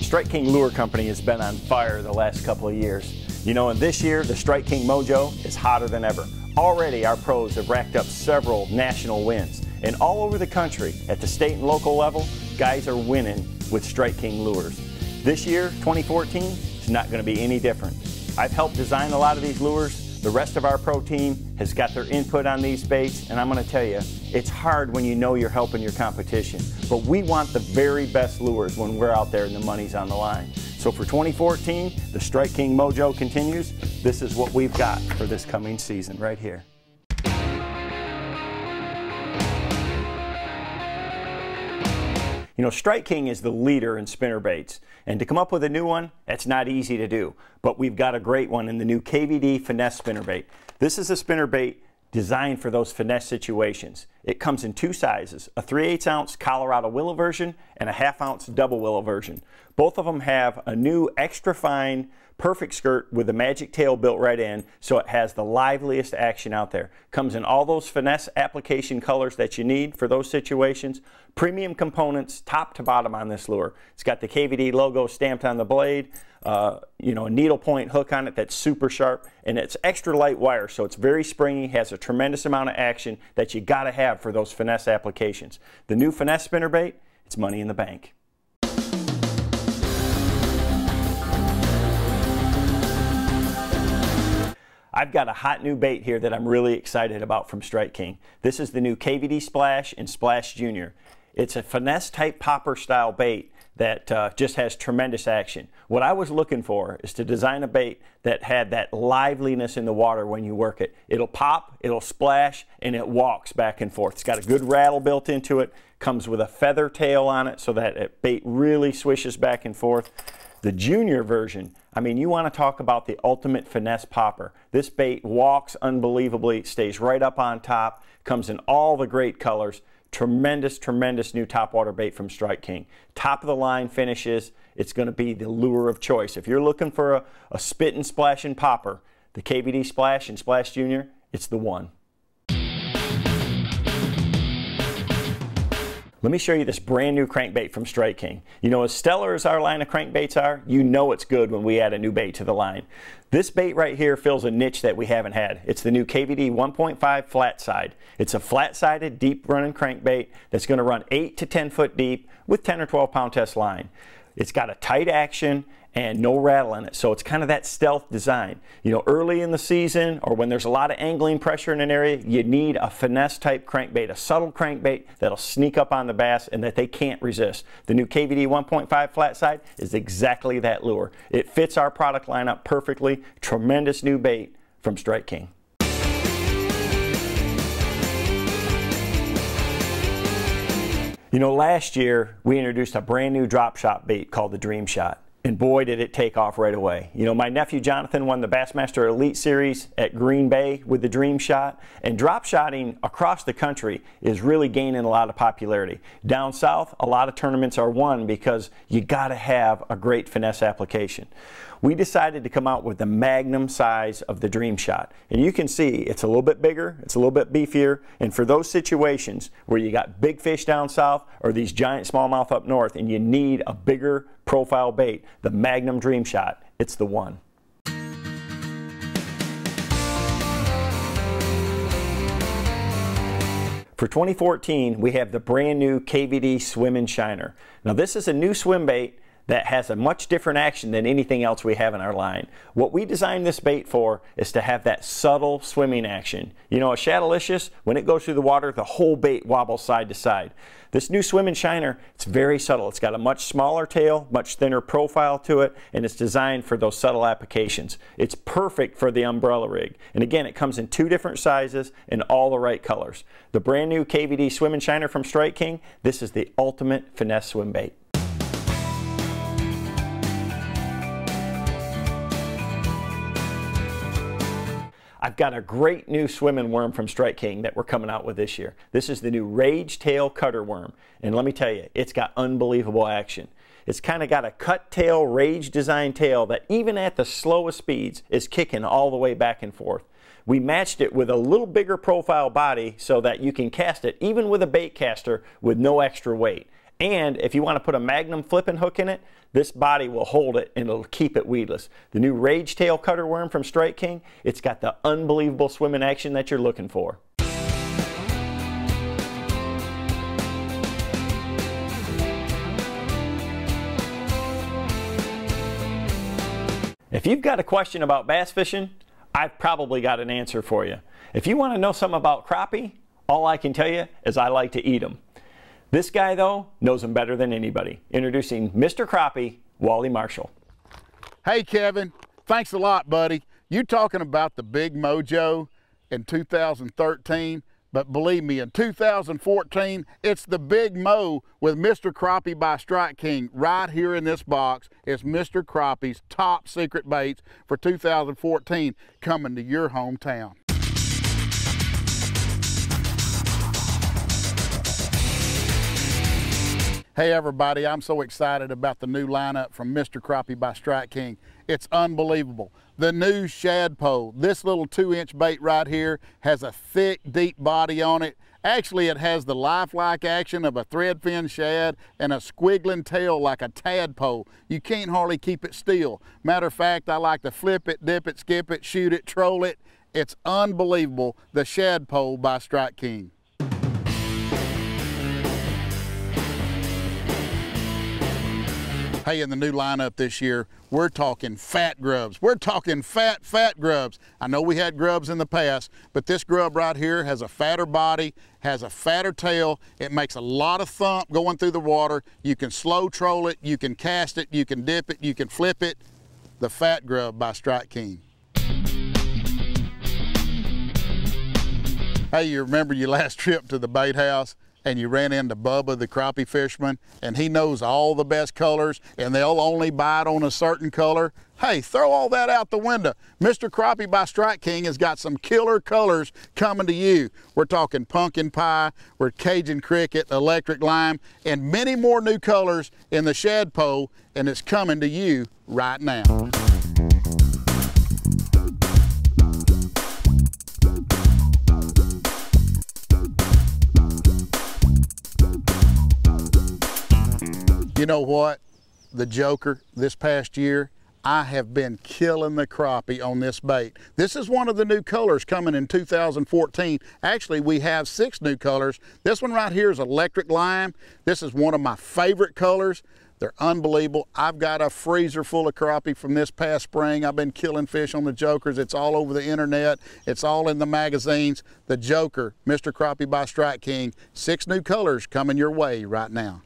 Strike King Lure Company has been on fire the last couple of years. You know, and this year, the Strike King mojo is hotter than ever. Already, our pros have racked up several national wins. And all over the country, at the state and local level, guys are winning with Strike King lures. This year, 2014, is not going to be any different. I've helped design a lot of these lures. The rest of our pro team has got their input on these baits, and I'm going to tell you, it's hard when you know you're helping your competition. But we want the very best lures when we're out there and the money's on the line. So for 2014, the Strike King mojo continues. This is what we've got for this coming season right here. You know, Strike King is the leader in spinnerbaits, and to come up with a new one, that's not easy to do. But we've got a great one in the new KVD Finesse spinnerbait. This is a spinnerbait designed for those finesse situations. It comes in two sizes, a 3/8 ounce Colorado willow version and a 1/2 ounce double willow version. Both of them have a new extra fine perfect skirt with a magic tail built right in, so it has the liveliest action out there. Comes in all those finesse application colors that you need for those situations. Premium components top to bottom on this lure. It's got the KVD logo stamped on the blade, you know, a needle point hook on it that's super sharp, and it's extra light wire, so it's very springy, has a tremendous amount of action that you gotta have for those finesse applications. The new finesse spinnerbait, it's money in the bank. I've got a hot new bait here that I'm really excited about from Strike King. This is the new KVD Splash and Splash Junior. It's a finesse type popper style bait that just has tremendous action. What I was looking for is to design a bait that had that liveliness in the water when you work it. It'll pop, it'll splash, and it walks back and forth. It's got a good rattle built into it, comes with a feather tail on it so that bait really swishes back and forth. The junior version, I mean, you want to talk about the ultimate finesse popper. This bait walks unbelievably, stays right up on top, comes in all the great colors. Tremendous, tremendous new topwater bait from Strike King. Top of the line finishes. It's going to be the lure of choice. If you're looking for a spit and splash and popper, the KVD Splash and Splash Junior, it's the one. Let me show you this brand new crankbait from Strike King. You know, as stellar as our line of crankbaits are, you know it's good when we add a new bait to the line. This bait right here fills a niche that we haven't had. It's the new KVD 1.5 flat side. It's a flat-sided, deep-running crankbait that's going to run 8 to 10 foot deep with 10 or 12 pound test line. It's got a tight action and no rattle in it, so it's kind of that stealth design. You know, early in the season or when there's a lot of angling pressure in an area, you need a finesse type crankbait, a subtle crankbait that'll sneak up on the bass and that they can't resist. The new KVD 1.5 flat side is exactly that lure. It fits our product lineup perfectly. Tremendous new bait from Strike King. You know, last year we introduced a brand new drop shot bait called the Dream Shot. And boy, did it take off right away. You know, my nephew Jonathan won the Bassmaster Elite Series at Green Bay with the Dream Shot. And drop shotting across the country is really gaining a lot of popularity. Down south, a lot of tournaments are won because you got to have a great finesse application. We decided to come out with the magnum size of the Dream Shot. And you can see it's a little bit bigger, it's a little bit beefier, and for those situations where you got big fish down south or these giant smallmouth up north and you need a bigger profile bait, the Magnum Dream Shot, it's the one. For 2014, we have the brand new KVD Swim and Shiner. Now this is a new swim bait that has a much different action than anything else we have in our line. What we designed this bait for is to have that subtle swimming action. You know, a Shadowlicious, when it goes through the water, the whole bait wobbles side to side. This new Swim and Shiner, it's very subtle. It's got a much smaller tail, much thinner profile to it, and it's designed for those subtle applications. It's perfect for the umbrella rig. And again, it comes in two different sizes and all the right colors. The brand new KVD Swim and Shiner from Strike King, this is the ultimate finesse swim bait. I've got a great new swimming worm from Strike King that we're coming out with this year. This is the new Rage Tail Cutter Worm. And let me tell you, it's got unbelievable action. It's kind of got a cut tail, rage design tail that even at the slowest speeds is kicking all the way back and forth. We matched it with a little bigger profile body so that you can cast it even with a bait caster with no extra weight. And if you want to put a Magnum flipping hook in it, this body will hold it and it'll keep it weedless. The new Rage Tail Cutter Worm from Strike King, it's got the unbelievable swimming action that you're looking for. If you've got a question about bass fishing, I've probably got an answer for you. If you want to know something about crappie, all I can tell you is I like to eat them. This guy, though, knows them better than anybody. Introducing Mr. Crappie, Wally Marshall. Hey, Kevin. Thanks a lot, buddy. You talking about the big mojo in 2013, but believe me, in 2014, it's the big mo with Mr. Crappie by Strike King. Right here in this box is Mr. Crappie's top secret baits for 2014 coming to your hometown. Hey everybody, I'm so excited about the new lineup from Mr. Crappie by Strike King. It's unbelievable. The new shad pole, this little 2-inch bait right here has a thick, deep body on it. Actually, it has the lifelike action of a threadfin shad and a squiggling tail like a tadpole. You can't hardly keep it still. Matter of fact, I like to flip it, dip it, skip it, shoot it, troll it. It's unbelievable, the shad pole by Strike King. Hey, in the new lineup this year, we're talking fat grubs. We're talking fat grubs. I know we had grubs in the past, but this grub right here has a fatter body, has a fatter tail. It makes a lot of thump going through the water. You can slow troll it, you can cast it, you can dip it, you can flip it. The fat grub by Strike King. Hey, you remember your last trip to the bait house and you ran into Bubba, the crappie fisherman, and he knows all the best colors and they'll only bite on a certain color? Hey, throw all that out the window. Mr. Crappie by Strike King has got some killer colors coming to you. We're talking pumpkin pie, we're Cajun cricket, electric lime, and many more new colors in the shad pole, and it's coming to you right now. You know what? The Joker, this past year, I have been killing the crappie on this bait. This is one of the new colors coming in 2014. Actually, we have 6 new colors. This one right here is electric lime. This is one of my favorite colors. They're unbelievable. I've got a freezer full of crappie from this past spring. I've been killing fish on the Jokers. It's all over the internet. It's all in the magazines. The Joker, Mr. Crappie by Strike King. 6 new colors coming your way right now.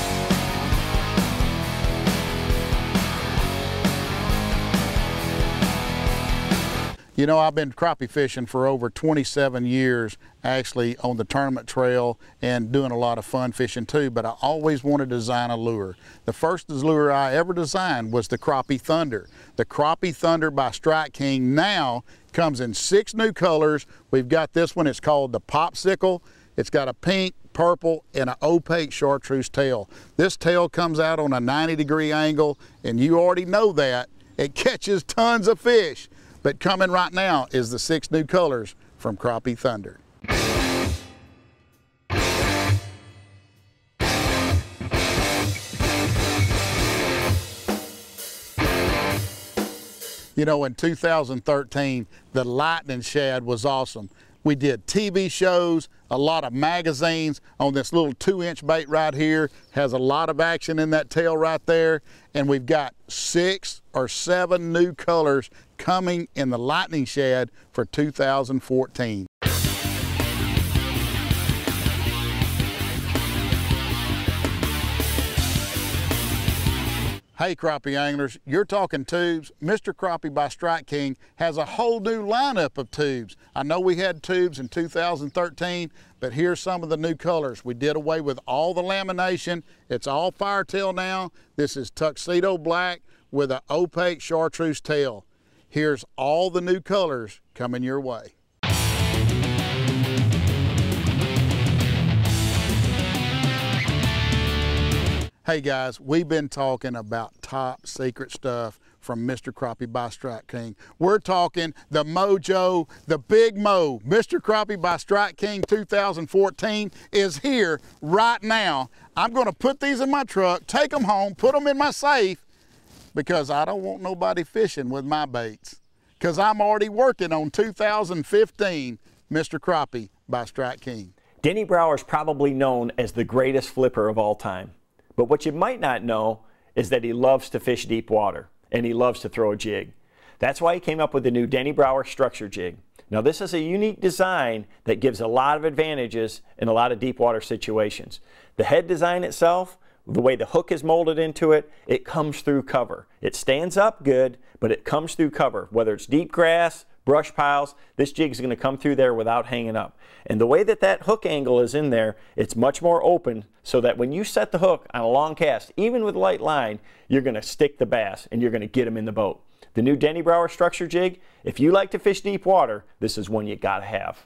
You know, I've been crappie fishing for over 27 years, actually on the tournament trail and doing a lot of fun fishing too, but I always wanted to design a lure. The first lure I ever designed was the Crappie Thunder. The Crappie Thunder by Strike King now comes in 6 new colors. We've got this one, it's called the Popsicle. It's got a pink, purple, and an opaque chartreuse tail. This tail comes out on a 90-degree angle, and you already know that. It catches tons of fish. But coming right now is the 6 new colors from Crappie Thunder. You know, in 2013, the lightning shad was awesome. We did TV shows, a lot of magazines on this little 2-inch bait right here. Has a lot of action in that tail right there. And we've got 6 or 7 new colors coming in the lightning shad for 2014. Hey crappie anglers, you're talking tubes. Mr. Crappie by Strike King has a whole new lineup of tubes. I know we had tubes in 2013, but here's some of the new colors. We did away with all the lamination. It's all firetail now. This is tuxedo black with an opaque chartreuse tail. Here's all the new colors coming your way. Hey guys, we've been talking about top secret stuff from Mr. Crappie by Strike King. We're talking the Mojo, the Big Mo. Mr. Crappie by Strike King 2014 is here right now. I'm going to put these in my truck, take them home, put them in my safe, because I don't want nobody fishing with my baits. Because I'm already working on 2015 Mr. Crappie by Strike King. Denny Brauer is probably known as the greatest flipper of all time. But what you might not know is that he loves to fish deep water, and he loves to throw a jig. That's why he came up with the new Denny Brauer structure jig. Now this is a unique design that gives a lot of advantages in a lot of deep water situations. The head design itself, the way the hook is molded into it, it comes through cover. It stands up good, but it comes through cover. Whether it's deep grass, brush piles, this jig is going to come through there without hanging up. And the way that that hook angle is in there, it's much more open, so that when you set the hook on a long cast, even with light line, you're going to stick the bass and you're going to get them in the boat. The new Denny Brauer structure jig, if you like to fish deep water, this is one you got to have.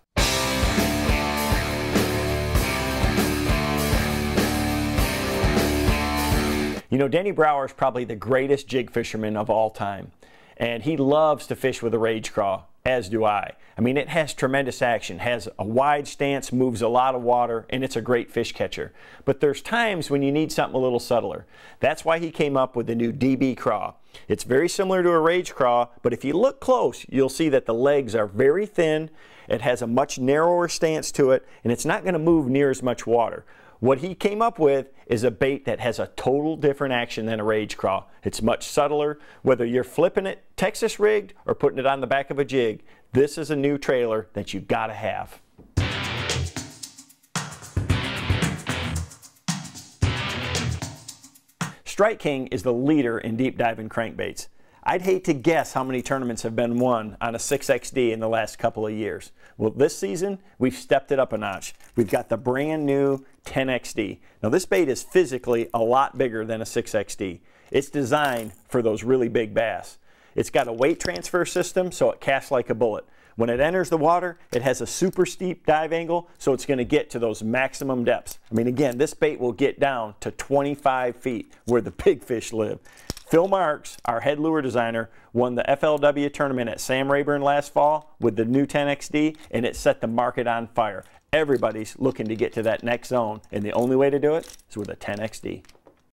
You know, Denny Brauer is probably the greatest jig fisherman of all time. And he loves to fish with a rage craw, as do I. I mean, it has tremendous action, has a wide stance, moves a lot of water, and it's a great fish catcher. But there's times when you need something a little subtler. That's why he came up with the new DB craw. It's very similar to a rage craw, but if you look close, you'll see that the legs are very thin, it has a much narrower stance to it, and it's not going to move near as much water. What he came up with is a bait that has a total different action than a rage craw. It's much subtler. Whether you're flipping it Texas rigged or putting it on the back of a jig, this is a new trailer that you've got to have. Strike King is the leader in deep diving crankbaits. I'd hate to guess how many tournaments have been won on a 6XD in the last couple of years. Well, this season, we've stepped it up a notch. We've got the brand new 10XD. Now, this bait is physically a lot bigger than a 6XD. It's designed for those really big bass. It's got a weight transfer system, so it casts like a bullet. When it enters the water, it has a super steep dive angle, so it's going to get to those maximum depths. I mean, again, this bait will get down to 25 feet where the big fish live. Phil Marks, our head lure designer, won the FLW tournament at Sam Rayburn last fall with the new 10XD, and it set the market on fire. Everybody's looking to get to that next zone, and the only way to do it is with a 10XD.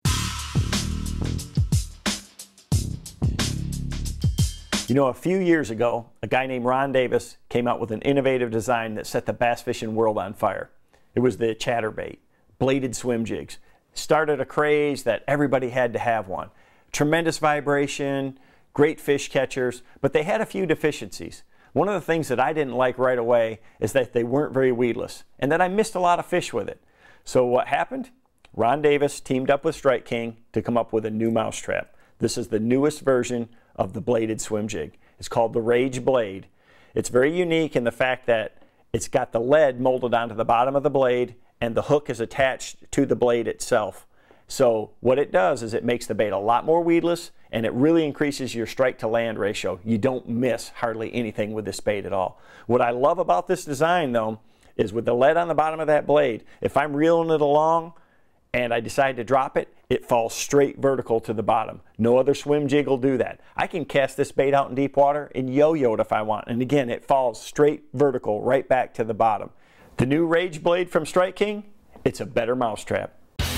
You know, a few years ago, a guy named Ron Davis came out with an innovative design that set the bass fishing world on fire. It was the chatterbait, bladed swim jigs. Started a craze that everybody had to have one. Tremendous vibration, great fish catchers, but they had a few deficiencies. One of the things that I didn't like right away is that they weren't very weedless, and that I missed a lot of fish with it. So what happened? Ron Davis teamed up with Strike King to come up with a new mousetrap. This is the newest version of the bladed swim jig. It's called the Rage Blade. It's very unique in the fact that it's got the lead molded onto the bottom of the blade, and the hook is attached to the blade itself. So what it does is it makes the bait a lot more weedless, and it really increases your strike to land ratio. You don't miss hardly anything with this bait at all. What I love about this design though is with the lead on the bottom of that blade, if I'm reeling it along and I decide to drop it, it falls straight vertical to the bottom. No other swim jig will do that. I can cast this bait out in deep water and yo-yo it if I want, and again it falls straight vertical right back to the bottom. The new Rage Blade from Strike King, it's a better mousetrap.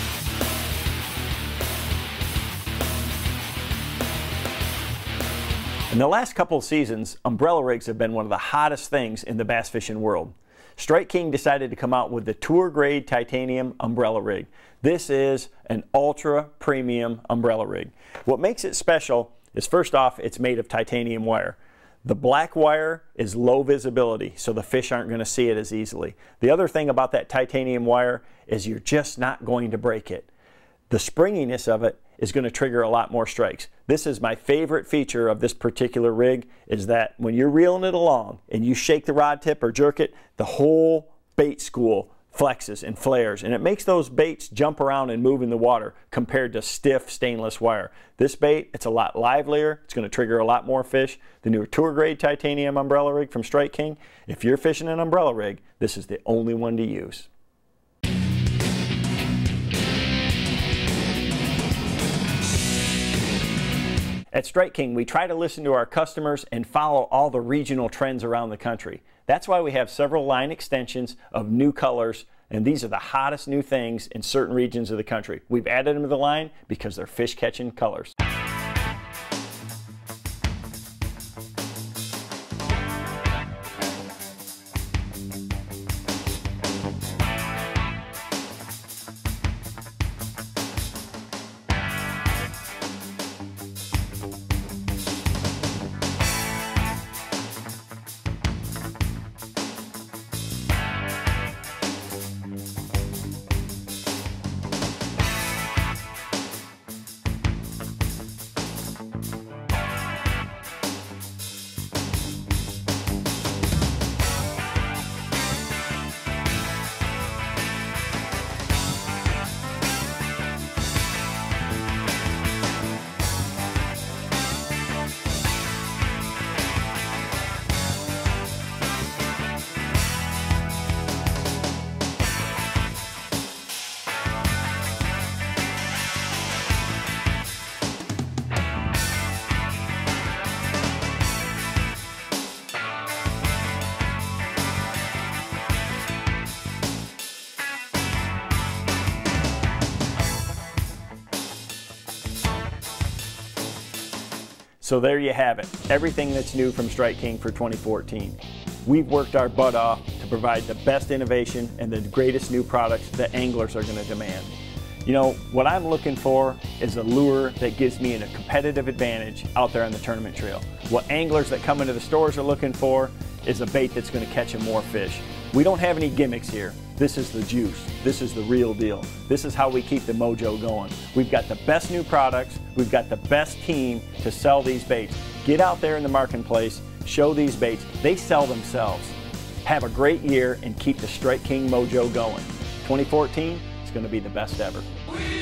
In the last couple of seasons, umbrella rigs have been one of the hottest things in the bass fishing world. Strike King decided to come out with the tour grade titanium umbrella rig. This is an ultra premium umbrella rig. What makes it special is, first off, it's made of titanium wire. The black wire is low visibility, so the fish aren't going to see it as easily. The other thing about that titanium wire is you're just not going to break it. The springiness of it is going to trigger a lot more strikes. This is my favorite feature of this particular rig, is that when you're reeling it along and you shake the rod tip or jerk it, the whole bait school flexes and flares, and it makes those baits jump around and move in the water compared to stiff stainless wire. This bait, it's a lot livelier, it's going to trigger a lot more fish. The newer tour grade titanium umbrella rig from Strike King, if you're fishing an umbrella rig, this is the only one to use. At Strike King, we try to listen to our customers and follow all the regional trends around the country. That's why we have several line extensions of new colors, and these are the hottest new things in certain regions of the country. We've added them to the line because they're fish-catching colors. So there you have it, everything that's new from Strike King for 2014. We've worked our butt off to provide the best innovation and the greatest new products that anglers are going to demand. You know, what I'm looking for is a lure that gives me a competitive advantage out there on the tournament trail. What anglers that come into the stores are looking for is a bait that's going to catch them more fish. We don't have any gimmicks here. This is the juice. This is the real deal. This is how we keep the mojo going. We've got the best new products. We've got the best team to sell these baits. Get out there in the marketplace, show these baits. They sell themselves. Have a great year and keep the Strike King mojo going. 2014 is going to be the best ever.